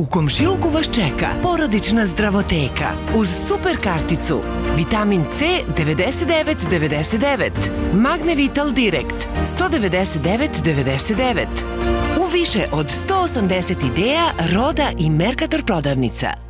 U komšiluku vas čeka porodična zdravoteka uz super karticu Vitamin C 99,99, Magne Vital Direct 199,99. U više od 180 ideja, roda i Mercator prodavnica.